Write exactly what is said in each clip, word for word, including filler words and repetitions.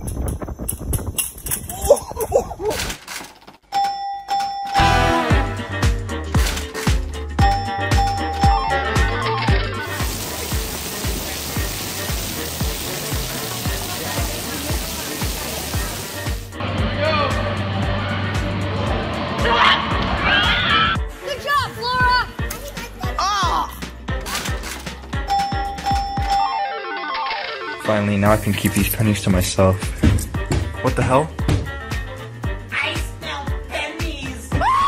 Finally, now I can keep these pennies to myself. What the hell? I smell pennies!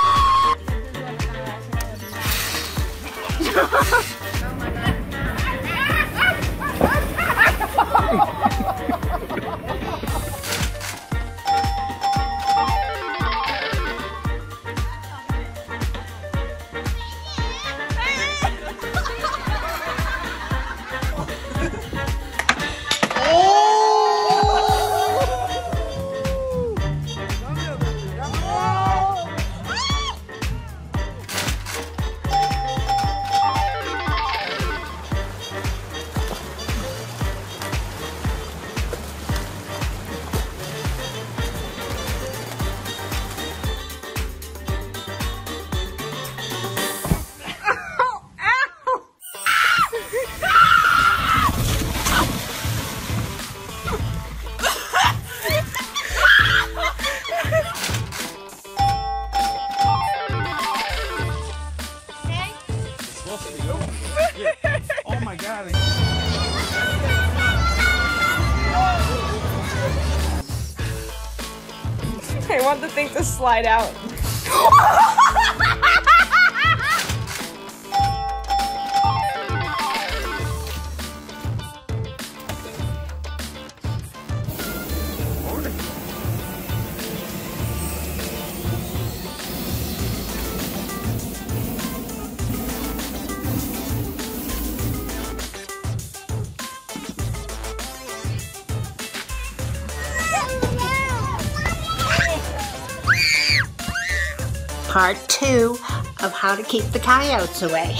Oh my god. I want the thing to slide out. Part two of how to keep the coyotes away.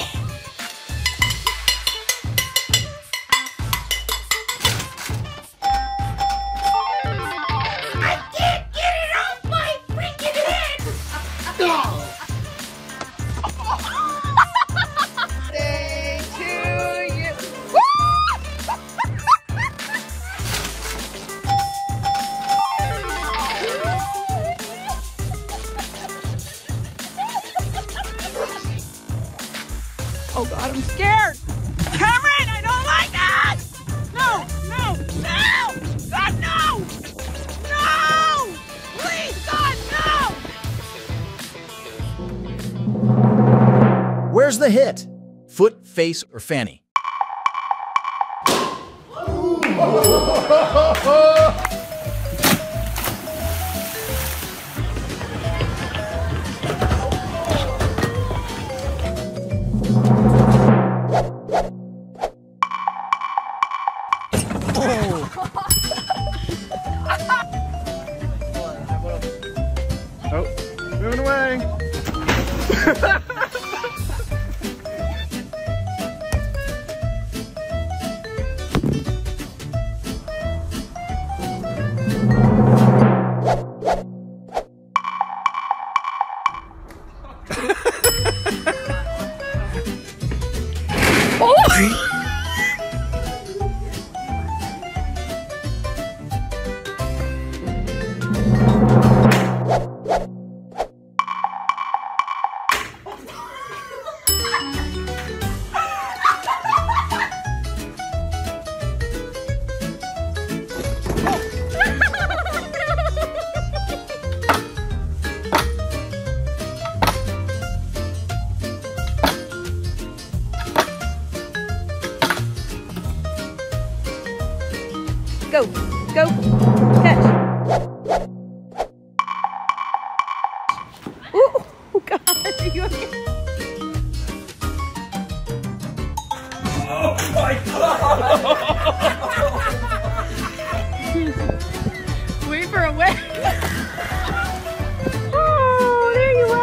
I can't get it off my freaking head! Day to you. Oh God, I'm scared! Cameron, I don't like that! No, no, no! God, no! No! Please, God, no! Where's the hit? Foot, face, or fanny? Oh, moving away. Go, go, catch. Ooh, oh God, are you okay? Oh my god! Wait for a wave. Oh, there you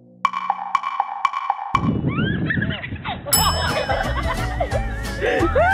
are.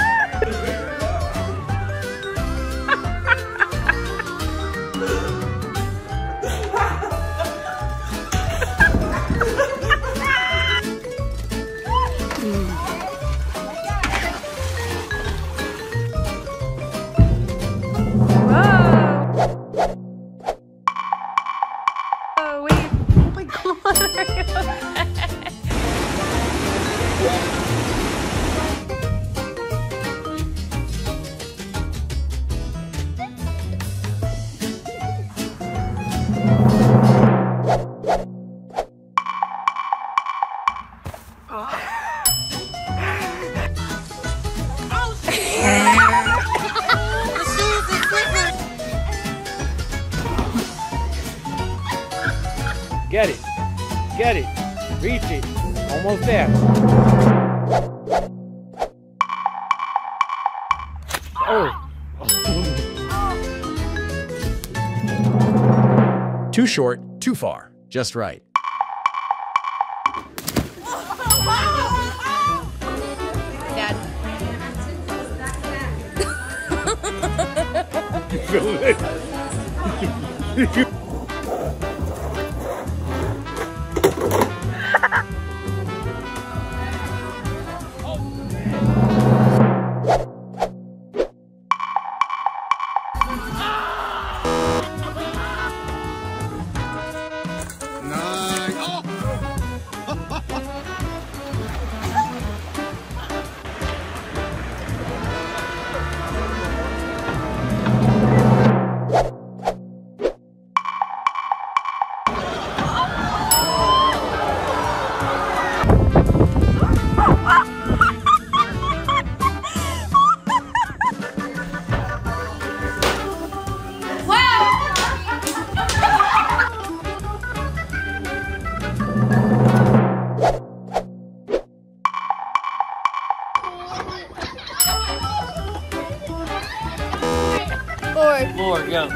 Get it. Get it. Reach it. Almost there. Oh. Too short, too far. Just right. Dad. Lord. Lord, go.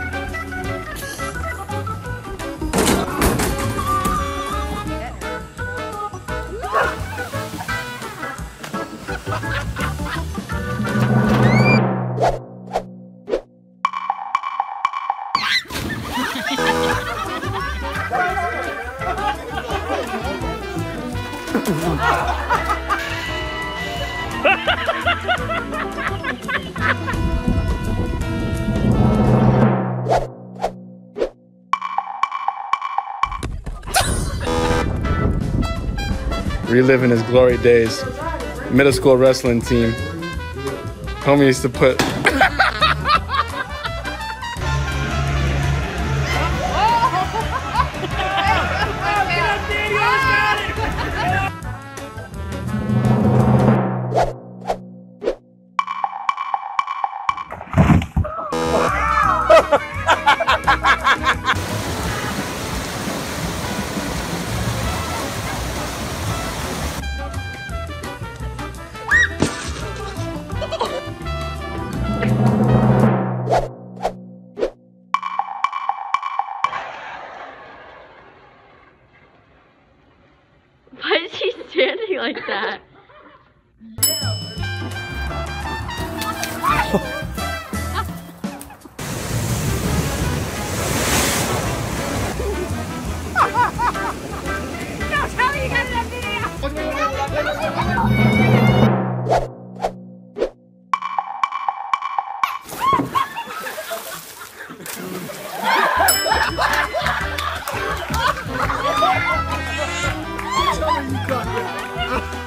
Reliving his glory days. Middle school wrestling team. Homie used to put Why is he standing like that? No, tell me you got that video.